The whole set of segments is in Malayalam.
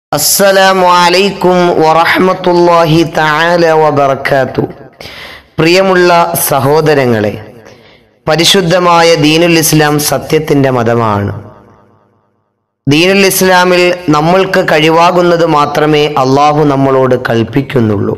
അസ്സലാമു അലൈക്കും വറഹ്മത്തുള്ളാഹി തആല വബറകാതു. പ്രിയമുള്ള സഹോദരങ്ങളെ, പരിശുദ്ധമായ ദീനുൽ ഇസ്ലാം സത്യത്തിൻ്റെ മതമാണ്. ദീനുൽ ഇസ്ലാമിൽ നമ്മൾക്ക് കഴിവാകുന്നത് മാത്രമേ അള്ളാഹു നമ്മളോട് കൽപ്പിക്കുന്നുള്ളൂ.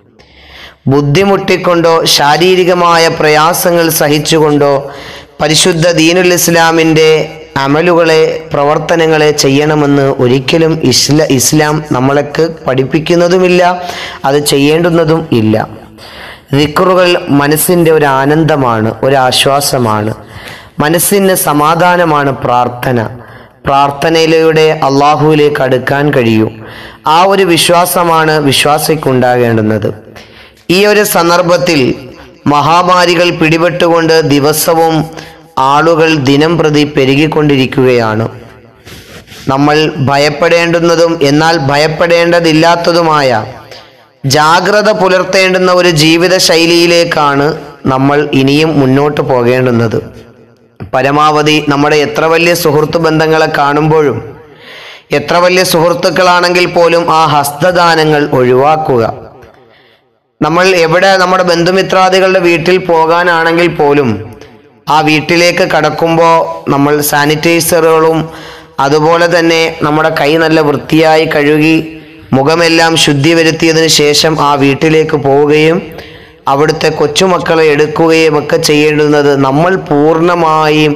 ബുദ്ധിമുട്ടിക്കൊണ്ടോ ശാരീരികമായ പ്രയാസങ്ങൾ സഹിച്ചുകൊണ്ടോ പരിശുദ്ധ ദീനുൽ ഇസ്ലാമിൻ്റെ അമലുകളെ, പ്രവർത്തനങ്ങളെ ചെയ്യണമെന്ന് ഒരിക്കലും ഇസ്ലാം നമ്മൾക്ക് പഠിപ്പിക്കുന്നതുമില്ല, അത് ചെയ്യേണ്ടുന്നതും ഇല്ല. ദിക്റുകൾ മനസ്സിൻ്റെ ഒരു ആനന്ദമാണ്, ഒരു ആശ്വാസമാണ്, മനസ്സിന് സമാധാനമാണ്. പ്രാർത്ഥനയിലൂടെ അള്ളാഹുവിലേക്ക് അടുക്കാൻ കഴിയും. ആ ഒരു വിശ്വാസമാണ് വിശ്വാസിക്കുണ്ടാകേണ്ടുന്നത്. ഈ ഒരു സന്ദർഭത്തിൽ മഹാമാരികൾ പിടിപെട്ടുകൊണ്ട് ദിവസവും ആളുകൾ ദിനം പ്രതി പെരുകിക്കൊണ്ടിരിക്കുകയാണ്. നമ്മൾ ഭയപ്പെടേണ്ടുന്നതും എന്നാൽ ഭയപ്പെടേണ്ടതില്ലാത്തതുമായ ജാഗ്രത പുലർത്തേണ്ടുന്ന ഒരു ജീവിത ശൈലിയിലേക്കാണ് നമ്മൾ ഇനിയും മുന്നോട്ട് പോകേണ്ടുന്നത്. പരമാവധി നമ്മുടെ എത്ര വലിയ സുഹൃത്ത് ബന്ധങ്ങളെ കാണുമ്പോഴും, എത്ര വലിയ സുഹൃത്തുക്കളാണെങ്കിൽ പോലും ആ ഹസ്തദാനങ്ങൾ ഒഴിവാക്കുക. നമ്മൾ എവിടെ നമ്മുടെ ബന്ധുമിത്രാദികളുടെ വീട്ടിൽ പോകാനാണെങ്കിൽ പോലും ആ വീട്ടിലേക്ക് കടക്കുമ്പോൾ നമ്മൾ സാനിറ്റൈസറുകളും അതുപോലെ തന്നെ നമ്മുടെ കൈ നല്ല വൃത്തിയായി കഴുകി മുഖമെല്ലാം ശുദ്ധി വരുത്തിയതിന് ശേഷം ആ വീട്ടിലേക്ക് പോവുകയും അവിടുത്തെ കൊച്ചുമക്കളെ എടുക്കുകയും ഒക്കെ ചെയ്യേണ്ടുന്നത് നമ്മൾ പൂർണ്ണമായും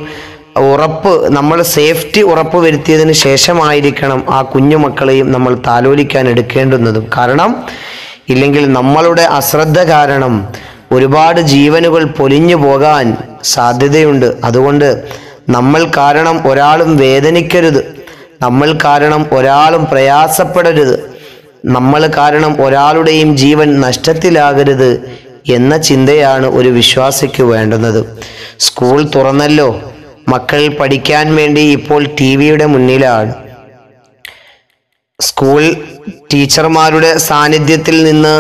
നമ്മൾ സേഫ്റ്റി ഉറപ്പ് വരുത്തിയതിന് ശേഷമായിരിക്കണം ആ കുഞ്ഞുമക്കളെയും നമ്മൾ താലോലിക്കാൻ എടുക്കേണ്ടുന്നതും. കാരണം ഇല്ലെങ്കിൽ നമ്മളുടെ അശ്രദ്ധ കാരണം ഒരുപാട് ജീവനുകൾ പൊലിഞ്ഞു പോകാൻ സാധ്യതയുണ്ട്. അതുകൊണ്ട് നമ്മൾ കാരണം ഒരാളും വേദനിക്കരുത്, നമ്മൾ കാരണം ഒരാളും പ്രയാസപ്പെടരുത്, നമ്മൾ കാരണം ഒരാളുടെയും ജീവൻ നഷ്ടത്തിലാകരുത് എന്ന ചിന്തയാണ് ഒരു വിശ്വാസിക്ക് വേണ്ടുന്നത്. സ്കൂൾ തുറന്നല്ലോ, മക്കൾ പഠിക്കാൻ വേണ്ടി ഇപ്പോൾ ടിവിയുടെ മുന്നിലാണ്. സ്കൂൾ ടീച്ചർമാരുടെ സാന്നിധ്യത്തിൽ നിന്ന്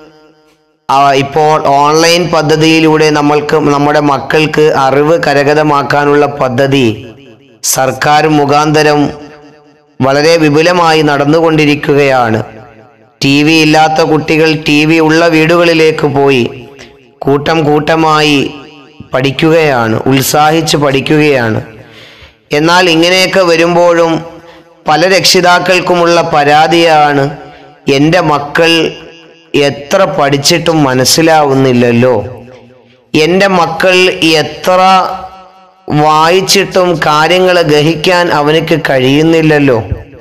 ഇപ്പോൾ ഓൺലൈൻ പദ്ധതിയിലൂടെ നമ്മുടെ മക്കൾക്ക് അറിവ് കരഗതമാക്കാനുള്ള പദ്ധതി സർക്കാർ മുഖാന്തരം വളരെ വിപുലമായി നടന്നുകൊണ്ടിരിക്കുകയാണ്. ടി വി ഇല്ലാത്ത കുട്ടികൾ ടി വി ഉള്ള വീടുകളിലേക്ക് പോയി കൂട്ടമായി പഠിക്കുകയാണ്, ഉത്സാഹിച്ച് പഠിക്കുകയാണ്. എന്നാൽ ഇങ്ങനെയൊക്കെ വരുമ്പോഴും പല രക്ഷിതാക്കൾക്കുമുള്ള പരാതിയാണ്, എൻ്റെ മക്കൾ എത്ര പഠിച്ചിട്ടും മനസ്സിലാവുന്നില്ലല്ലോ, എൻ്റെ മക്കൾ എത്ര വായിച്ചിട്ടും കാര്യങ്ങൾ ഗ്രഹിക്കാൻ അവനക്ക് കഴിയുന്നില്ലല്ലോ,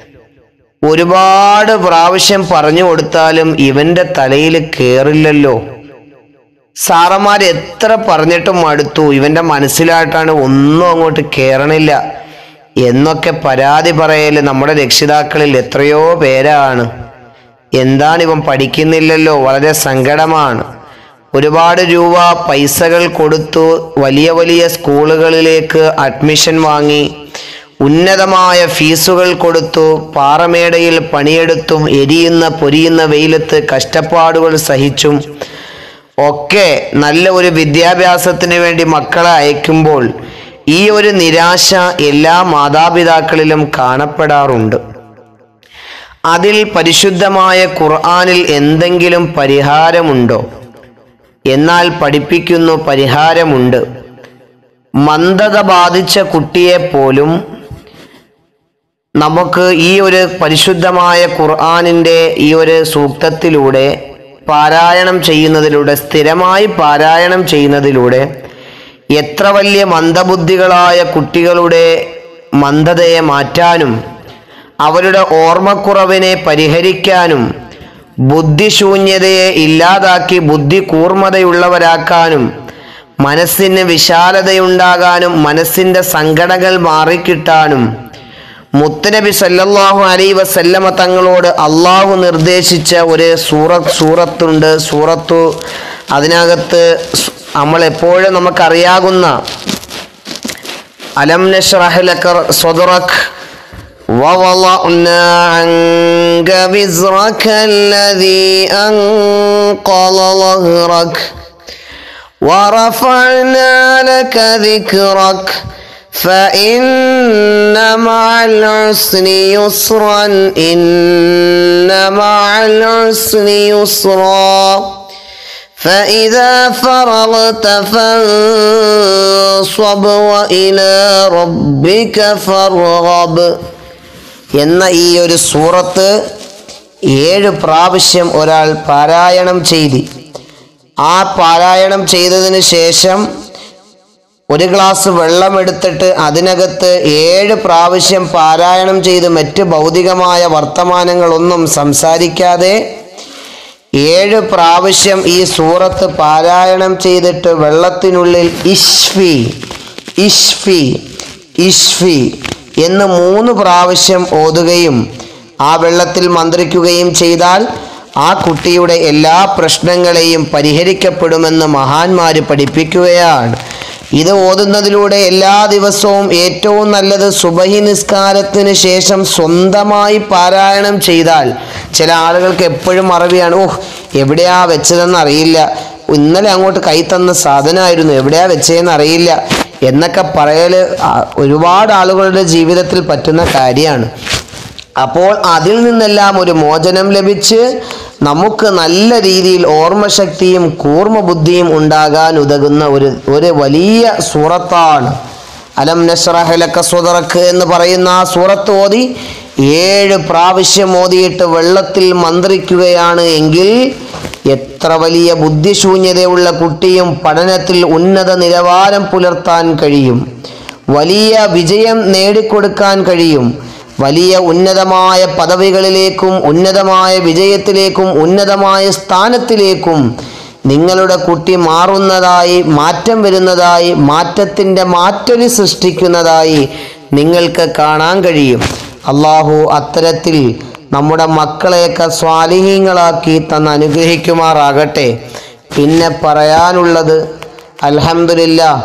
ഒരുപാട് പ്രാവശ്യം പറഞ്ഞു കൊടുത്താലും ഇവൻ്റെ തലയിൽ കയറില്ലല്ലോ, സാറന്മാർ എത്ര പറഞ്ഞിട്ടും മടുത്തു, ഇവൻ്റെ മനസ്സിലായിട്ടാണ് ഒന്നും അങ്ങോട്ട് കയറണില്ല എന്നൊക്കെ പരാതി പറയൽ നമ്മുടെ രക്ഷിതാക്കളിൽ എത്രയോ പേരാണ്. എന്താണ് ഇവൻ പഠിക്കുന്നില്ലല്ലോ, വളരെ സങ്കടമാണ്. ഒരുപാട് രൂപ പൈസകൾ കൊടുത്തു വലിയ വലിയ സ്കൂളുകളിലേക്ക് അഡ്മിഷൻ വാങ്ങി ഉന്നതമായ ഫീസുകൾ കൊടുത്തു പാറമേടയിൽ പണിയെടുത്തും എരിയുന്ന പൊരിയുന്ന വെയിലത്ത് കഷ്ടപ്പാടുകൾ സഹിച്ചും ഒക്കെ നല്ല ഒരു വിദ്യാഭ്യാസത്തിന് വേണ്ടി മക്കളെ അയക്കുമ്പോൾ ഈ ഒരു നിരാശ എല്ലാ മാതാപിതാക്കളിലും കാണപ്പെടാറുണ്ട്. അതിൽ പരിശുദ്ധമായ ഖുർആനിൽ എന്തെങ്കിലും പരിഹാരമുണ്ടോ? എന്നാൽ പഠിപ്പിക്കുന്നു, പരിഹാരമുണ്ട്. മന്ദത ബാധിച്ച കുട്ടിയെ പോലും നമുക്ക് ഈ ഒരു പരിശുദ്ധമായ ഖുർആനിൻ്റെ ഈ ഒരു സൂക്തത്തിലൂടെ പാരായണം ചെയ്യുന്നതിലൂടെ, സ്ഥിരമായി പാരായണം ചെയ്യുന്നതിലൂടെ എത്ര വലിയ മന്ദബുദ്ധികളായ കുട്ടികളുടെ മന്ദതയെ മാറ്റാനും അവരുടെ ഓർമ്മക്കുറവിനെ പരിഹരിക്കാനും ബുദ്ധിശൂന്യതയെ ഇല്ലാതാക്കി ബുദ്ധി കൂർമ്മതയുള്ളവരാക്കാനും മനസ്സിന് വിശാലതയുണ്ടാകാനും മനസ്സിൻ്റെ സങ്കടങ്ങൾ മാറിക്കിട്ടാനും മുത്തുനബി സല്ലല്ലാഹു അലൈഹി വസല്ലമ തങ്ങളോട് അള്ളാഹു നിർദ്ദേശിച്ച ഒരു സൂറത്തുണ്ട്. അതിനകത്ത് നമ്മളെപ്പോഴും നമുക്കറിയാകുന്ന അലം നശ്റഹ് ലക സദ്റക ووضعنا عنك وزرك الذي أنقض ظهرك ورفعنا لك ذكرك فإن مع العسر يسرا إن مع العسر يسرا فإذا فرغت فانصب وإلى ربك فارغب എന്ന ഈ ഒരു സൂറത്ത് 7 പ്രാവശ്യം ഒരാൾ പാരായണം ചെയ്ത് ആ പാരായണം ചെയ്തതിന് ശേഷം ഒരു ഗ്ലാസ് വെള്ളമെടുത്തിട്ട് അതിനകത്ത് 7 പ്രാവശ്യം പാരായണം ചെയ്ത് മറ്റ് ഭൗതികമായ വർത്തമാനങ്ങളൊന്നും സംസാരിക്കാതെ 7 പ്രാവശ്യം ഈ സൂറത്ത് പാരായണം ചെയ്തിട്ട് വെള്ളത്തിനുള്ളിൽ ഇഷ്ഫി ഇഷ്ഫി ഇഷ്ഫി എന്ന് 3 പ്രാവശ്യം ഓതുകയും ആ വെള്ളത്തിൽ മന്ത്രിക്കുകയും ചെയ്താൽ ആ കുട്ടിയുടെ എല്ലാ പ്രശ്നങ്ങളെയും പരിഹരിക്കപ്പെടുമെന്ന് മഹാന്മാർ പഠിപ്പിക്കുകയാണ്. ഇത് ഓതുന്നതിലൂടെ എല്ലാ ദിവസവും ഏറ്റവും നല്ലത് സുബഹി നിസ്കാരത്തിന് ശേഷം സ്വന്തമായി പാരായണം ചെയ്താൽ. ചില ആളുകൾക്ക് എപ്പോഴും മറവിയാണ്, എവിടെയാ വെച്ചതെന്ന് അറിയില്ല, ഇന്നലെ അങ്ങോട്ട് കൈ തന്ന സാധനമായിരുന്നു, എവിടെയാ വെച്ചതെന്ന് അറിയില്ല എന്നൊക്കെ പറയൽ ഒരുപാട് ആളുകളുടെ ജീവിതത്തിൽ പറ്റുന്ന കാര്യമാണ്. അപ്പോൾ അതിൽ നിന്നെല്ലാം ഒരു മോചനം ലഭിച്ച് നമുക്ക് നല്ല രീതിയിൽ ഓർമ്മശക്തിയും കൂർമ്മ ബുദ്ധിയും ഉണ്ടാകാൻ ഉതകുന്ന ഒരു വലിയ സൂറത്താണ് അലം നശ്റഹ് ലക സദ്റക് എന്ന് പറയുന്ന ആ സൂറത്ത് ഓതി 7 പ്രാവശ്യം ഓതിയിട്ട് വെള്ളത്തിൽ മന്ത്രിക്കുകയാണ് എങ്കിൽ എത്ര വലിയ ബുദ്ധിശൂന്യതയുള്ള കുട്ടിയും പഠനത്തിൽ ഉന്നത നിലവാരം പുലർത്താൻ കഴിയും, വലിയ വിജയം നേടിക്കൊടുക്കാൻ കഴിയും, വലിയ ഉന്നതമായ പദവികളിലേക്കും ഉന്നതമായ വിജയത്തിലേക്കും ഉന്നതമായ സ്ഥാനത്തിലേക്കും നിങ്ങളുടെ കുട്ടി മാറുന്നതായി, മാറ്റം വരുന്നതായി, മാറ്റത്തിൻ്റെ മാറ്റൊലി സൃഷ്ടിക്കുന്നതായി നിങ്ങൾക്ക് കാണാൻ കഴിയും. അള്ളാഹു അത്തരത്തിൽ നമ്മുടെ മക്കളെയൊക്കെ സ്വാലിഹീങ്ങളാക്കി തന്ന് അനുഗ്രഹിക്കുമാറാകട്ടെ. പിന്നെ പറയാനുള്ളത്, അൽഹംദുലില്ലാഹ്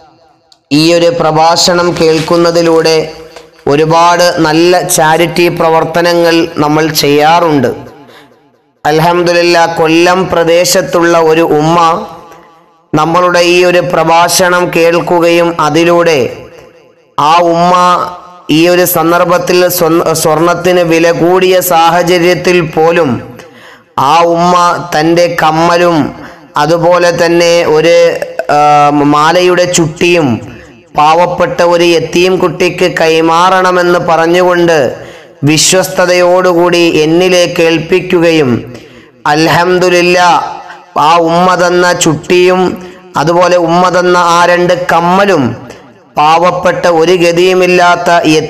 ഈ ഒരു പ്രഭാഷണം കേൾക്കുന്നതിലൂടെ ഒരുപാട് നല്ല ചാരിറ്റി പ്രവർത്തനങ്ങൾ നമ്മൾ ചെയ്യാറുണ്ട്. അൽഹംദുലില്ലാഹ് കൊല്ലം പ്രദേശത്തുള്ള ഒരു ഉമ്മ നമ്മളുടെ ഈ ഒരു പ്രഭാഷണം കേൾക്കുകയും അതിലൂടെ ആ ഉമ്മ ഈ ഒരു സന്ദർഭത്തിൽ സ്വർണത്തിന് വില കൂടിയ സാഹചര്യത്തിൽ പോലും ആ ഉമ്മ തൻ്റെ കമ്മലും അതുപോലെ തന്നെ ഒരു മാലയുടെ ചുട്ടിയും പാവപ്പെട്ട ഒരു യതീം കുട്ടിക്ക് കൈമാറണമെന്ന് പറഞ്ഞുകൊണ്ട് വിശ്വസ്തയോടുകൂടി എന്നിലേക്ക് ഏൽപ്പിക്കുകയും അൽഹംദുലില്ലാഹ് ആ ഉമ്മ തന്ന ചുട്ടിയും അതുപോലെ ഉമ്മ തന്ന ആ 2 കമ്മലും പാവപ്പെട്ട ഒരു ഗതിയുമില്ലാത്ത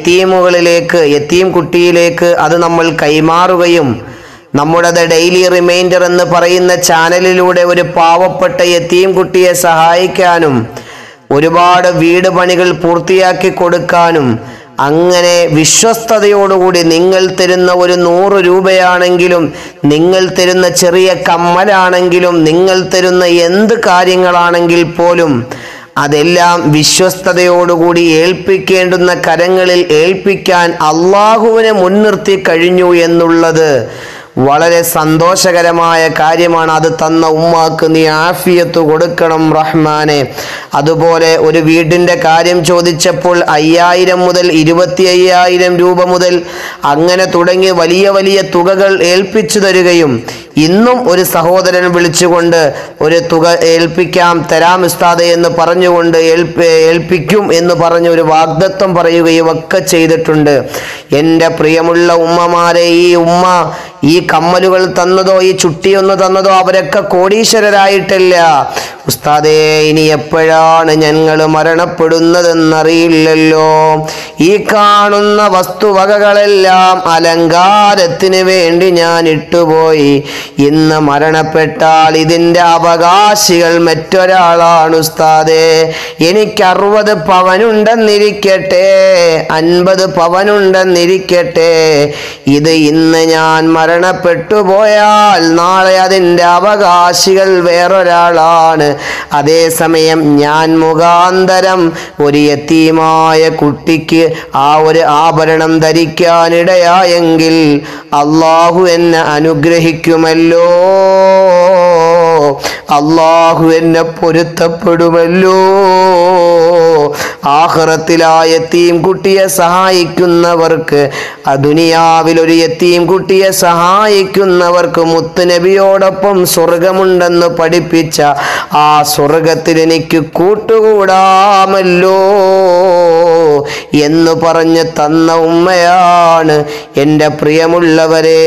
യതീം കുട്ടിയിലേക്ക് അത് നമ്മൾ കൈമാറുകയും നമ്മുടെ ഡെയിലി റിമൈൻഡർ എന്ന് പറയുന്ന ചാനലിലൂടെ ഒരു പാവപ്പെട്ട യതീം കുട്ടിയെ സഹായിക്കാനും ഒരുപാട് വീട് പണികൾ പൂർത്തിയാക്കി കൊടുക്കാനും അങ്ങനെ വിശ്വസ്തയോടുകൂടി നിങ്ങൾ തരുന്ന ഒരു 100 രൂപയാണെങ്കിലും, നിങ്ങൾ തരുന്ന ചെറിയ കമ്മലാണെങ്കിലും, നിങ്ങൾ തരുന്ന എന്ത് കാര്യങ്ങളാണെങ്കിൽ പോലും അതെല്ലാം വിശ്വസ്തയോടുകൂടി ഏൽപ്പിക്കേണ്ടുന്ന കരങ്ങളിൽ ഏൽപ്പിക്കാൻ അള്ളാഹുവിനെ മുൻനിർത്തി കഴിഞ്ഞു എന്നുള്ളത് വളരെ സന്തോഷകരമായ കാര്യമാണ്. അത് തന്ന ഉമ്മാക്ക് നീ ആഫിയത്ത് കൊടുക്കണം റഹ്മാനെ. അതുപോലെ ഒരു വീടിൻ്റെ കാര്യം ചോദിച്ചപ്പോൾ 5000 മുതൽ 25,000 രൂപ മുതൽ അങ്ങനെ തുടങ്ങി വലിയ വലിയ തുകകൾ ഏൽപ്പിച്ചു തരികയും ഇന്നും ഒരു സഹോദരൻ വിളിച്ചുകൊണ്ട് ഒരു തുക തരാം ഉസ്താദെ എന്ന് പറഞ്ഞുകൊണ്ട് ഏൽപ്പിക്കും എന്ന് പറഞ്ഞ് ഒരു വാഗ്ദത്വം പറയുകയും ഒക്കെ ചെയ്തിട്ടുണ്ട്. എൻ്റെ പ്രിയമുള്ള ഉമ്മമാരെ, ഈ ഉമ്മ ഈ കമ്മലുകൾ തന്നതോ ഈ ചുട്ടിയൊന്നു തന്നതോ അവരൊക്കെ കോടീശ്വരരായിട്ടില്ല. ഉസ്താദേ, ഇനി എപ്പോഴാണ് ഞങ്ങൾ മരണപ്പെടുന്നതെന്നറിയില്ലല്ലോ. ഈ കാണുന്ന വസ്തുവകകളെല്ലാം അലങ്കാരത്തിന് വേണ്ടി ഞാൻ ഇട്ടുപോയി. ഇന്ന് മരണപ്പെട്ടാൽ ഇതിൻ്റെ അവകാശികൾ മറ്റൊരാളാണ് ഉസ്താദേ. എനിക്ക് 60 പവനുണ്ടെന്നിരിക്കട്ടെ, 50 പവനുണ്ടെന്നിരിക്കട്ടെ, ഇത് ഇന്ന് ഞാൻ മരണപ്പെട്ടു പോയാൽ നാളെ അതിൻ്റെ അവകാശികൾ വേറൊരാളാണ്. അതേസമയം ഞാൻ മുഖാന്തരം ഒരു യതീമായ കുട്ടിക്ക് ആ ഒരു ആഭരണം ധരിക്കാനിടയായെങ്കിൽ അല്ലാഹു എന്നെ അനുഗ്രഹിക്കുമല്ലോ, അല്ലാഹു എന്നെ പൊരുത്തപ്പെടുമല്ലോ. ആഖിറത്തിൽ ആ യതീം കുട്ടിയെ സഹായിക്കുന്നവർക്ക്, ദുനിയാവിൽ ഒരു യതീം കുട്ടിയെ സഹായിക്കുന്നവർക്ക് മുത്തുനബിയോടൊപ്പം സ്വർഗമുണ്ടെന്ന് പഠിപ്പിച്ച ആ സ്വർഗത്തിൽ എനിക്ക് കൂട്ടുകൂടാമല്ലോ എന്ന് പറഞ്ഞ് തന്ന ഉമ്മയാണ്. എൻ്റെ പ്രിയമുള്ളവരെ,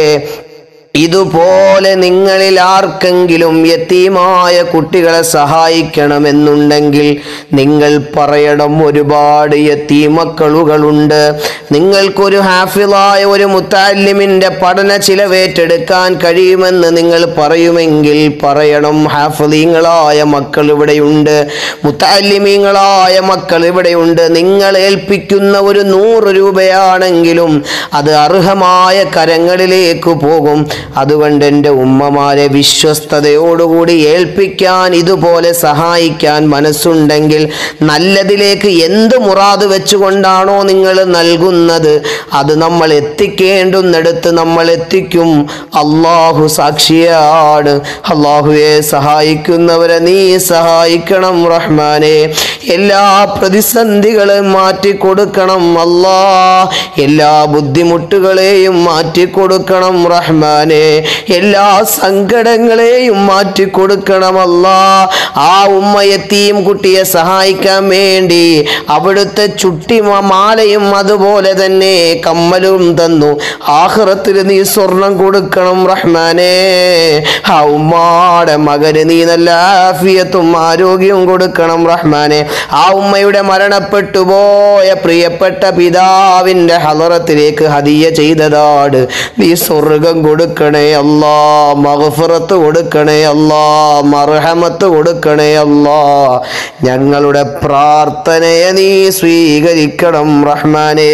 ഇതുപോലെ നിങ്ങളിൽ ആർക്കെങ്കിലും യതീമായ കുട്ടികളെ സഹായിക്കണമെന്നുണ്ടെങ്കിൽ നിങ്ങൾ പറയണം, ഒരുപാട് യതീമക്കളുകളുണ്ട്, നിങ്ങൾക്കൊരു ഹാഫിളായ ഒരു മുത്തഅല്ലിമിൻ്റെ പഠന ചിലവേറ്റെടുക്കാൻ കഴിയുമെന്ന് നിങ്ങൾ പറയുമെങ്കിൽ പറയണം, ഹാഫിളീങ്ങളായ മക്കൾ ഇവിടെയുണ്ട്, മുത്തഅല്ലിമീങ്ങളായ മക്കൾ ഇവിടെയുണ്ട്. നിങ്ങൾ ഏൽപ്പിക്കുന്ന ഒരു 100 രൂപയാണെങ്കിലും അത് അർഹമായ കരങ്ങളിലേക്ക് പോകും. അതുകൊണ്ട് എൻ്റെ ഉമ്മമാരെ വിശ്വസ്തയോടുകൂടി ഏൽപ്പിക്കാൻ, ഇതുപോലെ സഹായിക്കാൻ മനസ്സുണ്ടെങ്കിൽ നല്ലതിലേക്ക് എന്ത് മുറാദ് വെച്ചുകൊണ്ടാണോ നിങ്ങൾ നൽകുന്നത് അത് നമ്മൾ എത്തിക്കേണ്ടുന്നിടത്ത് നമ്മൾ എത്തിക്കും. അല്ലാഹു സാക്ഷിയാണ്. അല്ലാഹുവെ, സഹായിക്കുന്നവരെ നീ സഹായിക്കണം റഹ്മാനെ. എല്ലാ പ്രതിസന്ധികളും മാറ്റിക്കൊടുക്കണം അല്ലാ, എല്ലാ ബുദ്ധിമുട്ടുകളെയും മാറ്റിക്കൊടുക്കണം റഹ്മാനെ, എല്ലാ സങ്കടങ്ങളെയും മാറ്റിക്കൊടുക്കണം അല്ലാ. ആ ഉമ്മ യതീം കുട്ടിയെ സഹായിക്കാൻ വേണ്ടി അവിടുത്തെ ചുട്ടി മാലയും അതുപോലെ തന്നെ കമ്മലും തന്നു. ആഖിറത്തിൽ നീ സ്വർണം കൊടുക്കണം റഹ്മാനെ. ആ ഉമ്മാടെ മകന് നീ നല്ല ആഫിയത്തും ആരോഗ്യവും കൊടുക്കണം റഹ്മാനെ. ആ ഉമ്മയുടെ മരണപ്പെട്ടു പോയ പ്രിയപ്പെട്ട പിതാവിൻ്റെ ഹളറത്തിലേക്ക് ഹദിയ ചെയ്തതാണ്. നീ സ്വർഗം കൊടുക്കണേ അല്ലാ, മഗ്ഫിറത്ത് കൊടുക്കണേ അല്ലാ, മർഹമത്ത് കൊടുക്കണേ അല്ലാ. ഞങ്ങളുടെ പ്രാർത്ഥനയെ നീ സ്വീകരിക്കണം റഹ്മാനേ.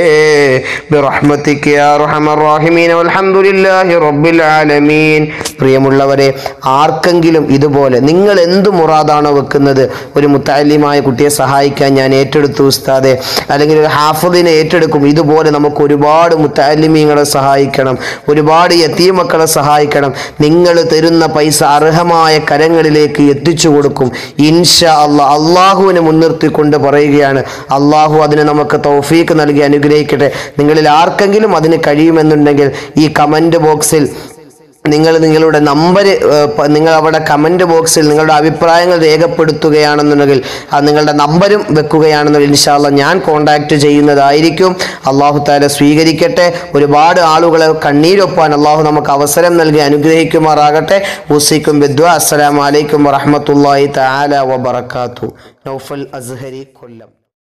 ബിറഹ്മതിക യാ അർഹമർ റഹീമീൻ വൽഹംദുലില്ലാഹി റബ്ബിൽ ആലമീൻ. പ്രിയമുള്ളവരെ, ആർക്കെങ്കിലും ഇതുപോലെ നിങ്ങൾ എന്ത് മുറാദാണോ വെക്കുന്നത്, ഒരു മുത്തഅല്ലിമായ കുട്ടിയെ സഹായിക്കാൻ ഞാൻ ഏറ്റെടുത്തു ഉസ്താദെ, അല്ലെങ്കിൽ ഒരു ഹാഫിദിനെ ഏറ്റെടുക്കും, ഇതുപോലെ നമുക്ക് ഒരുപാട് മുത്തഅല്ലിമീങ്ങളെ സഹായിക്കണം, ഒരുപാട് യതീം മക്കളെ സഹായിക്കണം, നിങ്ങൾ തരുന്ന പൈസ അർഹമായ കരങ്ങളിലേക്ക് എത്തിച്ചു കൊടുക്കും ഇൻഷാ അല്ലാഹ്. അള്ളാഹുവിനെ മുൻനിർത്തിക്കൊണ്ട് പറയുകയാണ്. അള്ളാഹു അതിന് നമുക്ക് തൗഫീഖ് നൽകി അനുഗ്രഹിക്കട്ടെ. നിങ്ങളിൽ ആർക്കെങ്കിലും അതിന് കഴിയുമെന്നുണ്ടെങ്കിൽ ഈ കമൻറ്റ് ബോക്സിൽ നിങ്ങളുടെ നമ്പർ, നിങ്ങൾ അവിടെ കമൻറ്റ് ബോക്സിൽ നിങ്ങളുടെ അഭിപ്രായങ്ങൾ രേഖപ്പെടുത്തുകയാണെന്നുണ്ടെങ്കിൽ അത് നിങ്ങളുടെ നമ്പരും വെക്കുകയാണെന്നുണ്ടെങ്കിൽ ഇൻഷാ അല്ലാഹ് ഞാൻ കോൺടാക്റ്റ് ചെയ്യുന്നതായിരിക്കും. അല്ലാഹു തആല സ്വീകരിക്കട്ടെ. ഒരുപാട് ആളുകളെ കണ്ണീരൊപ്പാൻ അല്ലാഹു നമുക്ക് അവസരം നൽകി അനുഗ്രഹിക്കുമാറാകട്ടെ. ഉസീക്കും ബിദ്ദുആ. അസ്സലാമു അലൈക്കും വറഹ്മത്തുള്ളാഹി തആല വബറകാതുഹു. നൗഫൽ അസ്ഹരി, കൊല്ലം.